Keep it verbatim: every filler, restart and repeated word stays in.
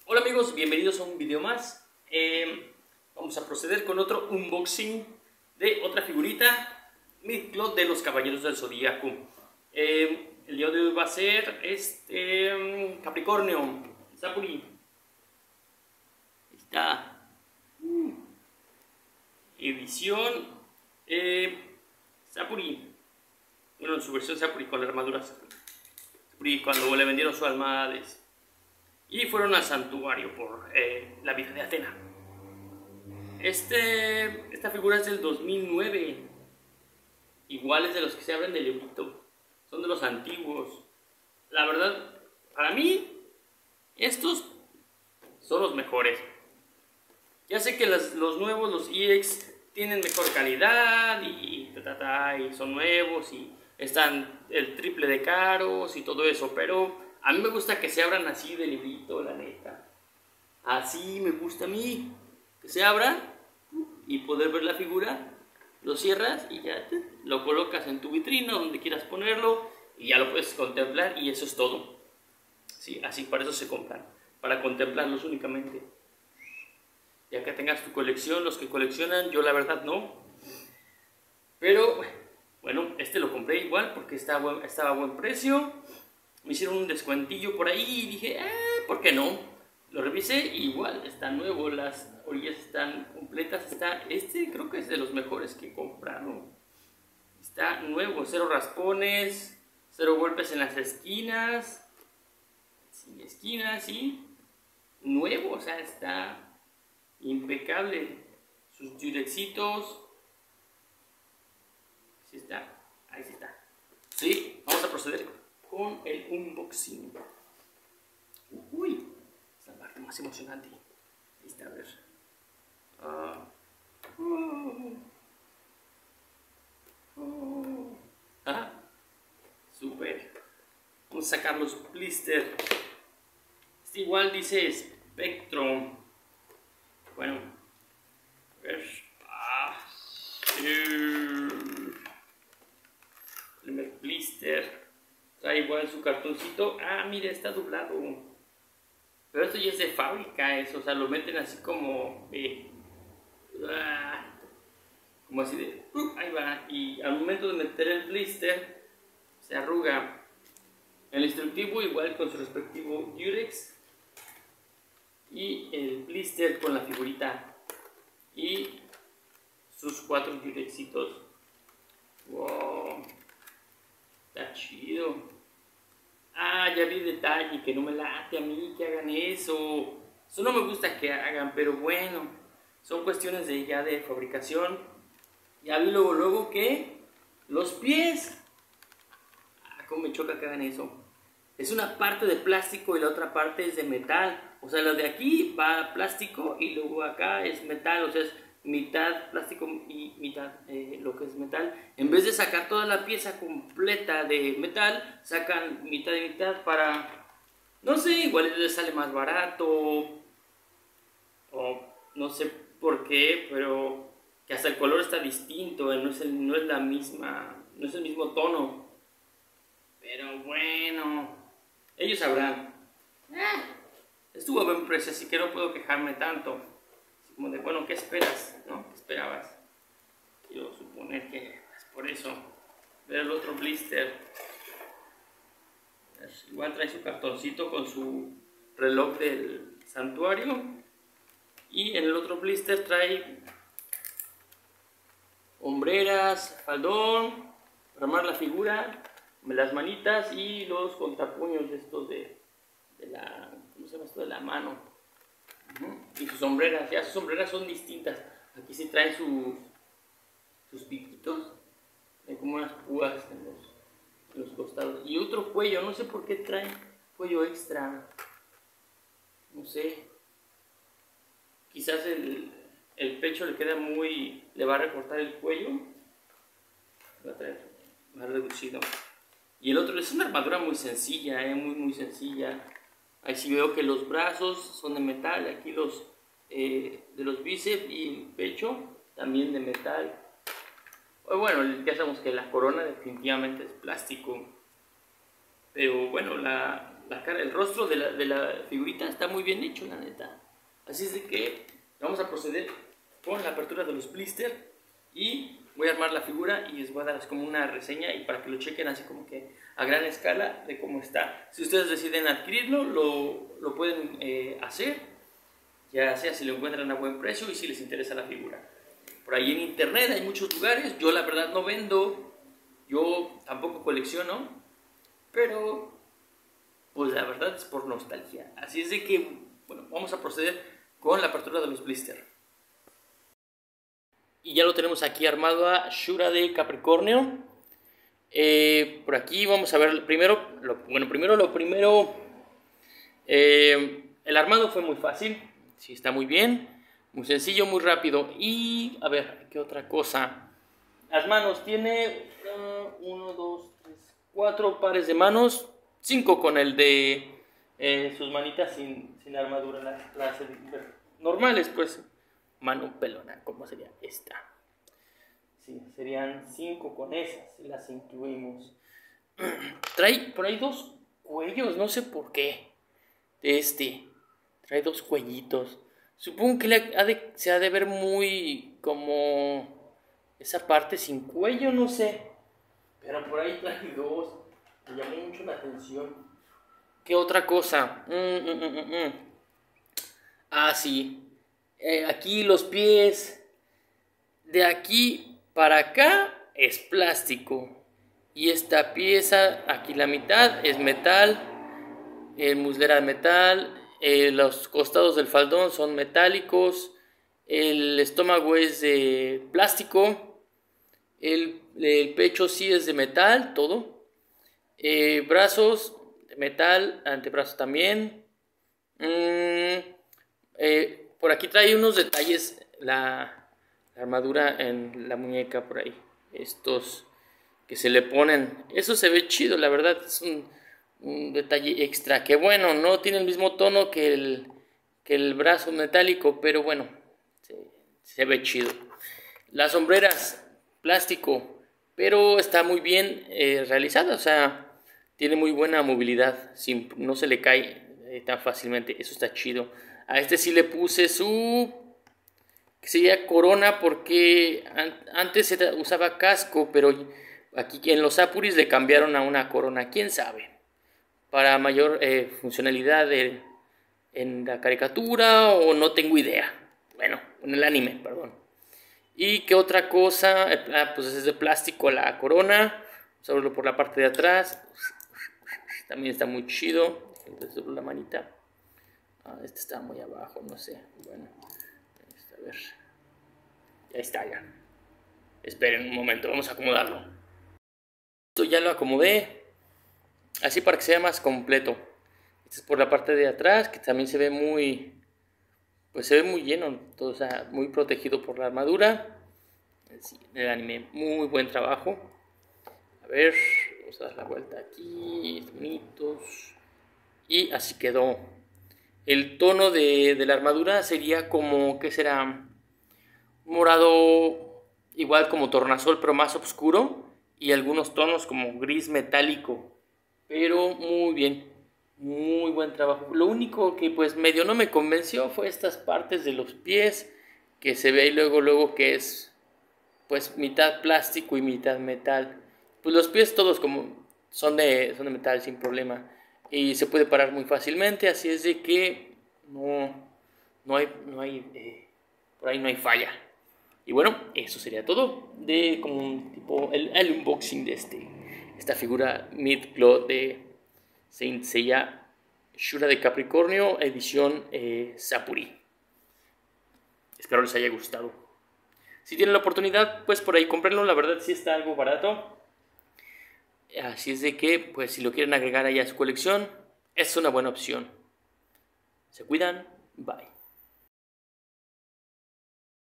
Hola amigos, bienvenidos a un video más. Eh, vamos a proceder con otro unboxing de otra figurita Midcloth de los Caballeros del Zodíaco. Eh, el día de hoy va a ser este Capricornio, Sapuri. Ahí está. Uh, edición eh, Sapuri. Bueno, en su versión Sapuri con la armadura Sapuri. Sapuri cuando le vendieron su alma a Hades. Y fueron al santuario por eh, la vida de Atena. Este, esta figura es del dos mil nueve. Igual es de los que se abren del librito. Son de los antiguos. La verdad, para mí, estos son los mejores. Ya sé que las, los nuevos, los E X, tienen mejor calidad y, ta, ta, ta, y son nuevos y están el triple de caros y todo eso, pero a mí me gusta que se abran así de librito, la neta. Así me gusta a mí. Que se abran y poder ver la figura. Lo cierras y ya te, lo colocas en tu vitrina, donde quieras ponerlo. Y ya lo puedes contemplar y eso es todo. Sí, así para eso se compran. Para contemplarlos únicamente. Ya que tengas tu colección, los que coleccionan, yo la verdad no. Pero bueno, este lo compré igual porque estaba, buen, estaba a buen precio. Me hicieron un descuentillo por ahí y dije, eh, ¿por qué no? Lo revisé y igual, está nuevo, las orillas están completas, está, este creo que es de los mejores que compraron. Está nuevo, cero raspones, cero golpes en las esquinas, sin esquinas, sí, nuevo, o sea, está impecable. Sus diurexitos, sí está, ahí sí está. Sí, vamos a proceder con el unboxing. Uy, esta es la parte más emocionante. Ahí está, a ver. Uh, uh, uh. Ah, super. Vamos a sacar los blister. Este igual dice Spectrum. Bueno, a ver. Ah, el primer blister. Trae igual su cartoncito. Ah, mira, está doblado. Pero esto ya es de fábrica, eso. O sea, lo meten así como. Eh, ah, como así de. Uh, ahí va. Y al momento de meter el blister, se arruga. El instructivo, igual con su respectivo Durex. Y el blister con la figurita. Y sus cuatro Durexitos. Wow. Está chido. Ah, ya vi detalle, que no me late a mí que hagan eso. Eso no me gusta que hagan, pero bueno. Son cuestiones de ya de fabricación. Ya vi luego, luego que los pies. Ah, cómo me choca que hagan eso. Es una parte de plástico y la otra parte es de metal. O sea, lo de aquí va plástico y luego acá es metal. O sea, es mitad plástico y mitad eh, lo que es metal. En vez de sacar toda la pieza completa de metal, sacan mitad y mitad para, no sé, igual les sale más barato o no sé por qué, pero que hasta el color está distinto, no es, el, no es la misma, no es el mismo tono. Pero bueno, ellos sabrán. Eh, estuvo a buen precio, así que no puedo quejarme tanto. Como de, bueno, ¿qué esperas? ¿No? ¿Qué esperabas? Quiero suponer que es por eso. Ver el otro blister. Igual trae su cartoncito con su reloj del santuario. Y en el otro blister trae hombreras, faldón, para armar la figura, las manitas y los contrapuños de estos de, de la, ¿cómo se llama esto? De la mano. Y sus sombreras, ya sus sombreras son distintas. Aquí sí trae sus, sus piquitos, hay como unas púas en los, en los costados. Y otro cuello, no sé por qué trae cuello extra. No sé. Quizás el, el pecho le queda muy. Le va a recortar el cuello. Va a traer más reducido. Y el otro es una armadura muy sencilla, eh, muy, muy sencilla. Ahí sí veo que los brazos son de metal, aquí los eh, de los bíceps y el pecho también de metal. Bueno, ya sabemos que la corona definitivamente es plástico, pero bueno, la, la cara, el rostro de la, de la figurita está muy bien hecho, la neta. Así es de que vamos a proceder con la apertura de los blisters y voy a armar la figura y les voy a dar como una reseña y para que lo chequen así como que a gran escala de cómo está. Si ustedes deciden adquirirlo, lo, lo pueden eh, hacer, ya sea si lo encuentran a buen precio y si les interesa la figura. Por ahí en internet hay muchos lugares, yo la verdad no vendo, yo tampoco colecciono, pero pues la verdad es por nostalgia. Así es de que, bueno, vamos a proceder con la apertura de los blisters. Y ya lo tenemos aquí armado a Shura de Capricornio. Eh, por aquí vamos a ver primero, lo, bueno, primero lo primero, eh, el armado fue muy fácil, sí, está muy bien, muy sencillo, muy rápido. Y a ver, ¿qué otra cosa? Las manos, tiene uh, uno, dos, tres, cuatro pares de manos, cinco con el de eh, sus manitas sin, sin armadura, las, las normales, pues, mano pelona, ¿cómo sería esta? Sí, serían cinco con esas, las incluimos. Trae por ahí dos cuellos, no sé por qué. De este, trae dos cuellitos. Supongo que le ha de, se ha de ver muy como esa parte sin cuello, no sé. Pero por ahí trae dos. Me llamó mucho la atención. ¿Qué otra cosa? Mm, mm, mm, mm. Ah, sí. Eh, aquí los pies. De aquí para acá es plástico. Y esta pieza, aquí la mitad, es metal. El muslera de metal. Eh, los costados del faldón son metálicos. El estómago es de plástico. El, el pecho sí es de metal, todo. Eh, brazos de metal, antebrazos también. Mm, eh, por aquí trae unos detalles la, la armadura en la muñeca por ahí. Estos que se le ponen. Eso se ve chido, la verdad. Es un, un detalle extra. Que bueno, no tiene el mismo tono que el, que el brazo metálico, pero bueno, se, se ve chido. Las sombreras, plástico, pero está muy bien eh, realizada, o sea, tiene muy buena movilidad, sin, no se le cae eh, tan fácilmente, eso está chido. A este sí le puse su, que sería corona, porque an antes se usaba casco, pero aquí en los Apuris le cambiaron a una corona, quién sabe, para mayor eh, funcionalidad de, en la caricatura, o no tengo idea, bueno, en el anime, perdón. Y qué otra cosa, ah, pues es de plástico la corona, solo por la parte de atrás, también está muy chido. Solo la manita, ah, este está muy abajo, no sé, bueno, a ver, ya está ya, esperen un momento, vamos a acomodarlo. Esto ya lo acomodé, así para que sea más completo. Este es por la parte de atrás, que también se ve muy, pues se ve muy lleno, todo, o sea, muy protegido por la armadura. Sí, el anime, muy buen trabajo. A ver, vamos a dar la vuelta aquí, bonitos. Y así quedó. El tono de, de la armadura sería como, ¿qué será? Morado, igual como tornasol, pero más oscuro. Y algunos tonos como gris metálico. Pero muy bien, muy buen trabajo. Lo único que pues medio no me convenció fue estas partes de los pies, que se ve ahí luego, luego que es pues mitad plástico y mitad metal. Pues los pies todos como son de, son de metal sin problema. Y se puede parar muy fácilmente, así es de que no, no hay, no hay eh, por ahí no hay falla. Y bueno, eso sería todo de como un tipo, el, el unboxing de este, esta figura Mid-Cloth de Saint Seiya Shura de Capricornio, edición eh, Sapuri. Espero les haya gustado. Si tienen la oportunidad, pues por ahí cómprenlo, la verdad sí está algo barato. Así es de que, pues si lo quieren agregar ahí a su colección, es una buena opción. Se cuidan, bye.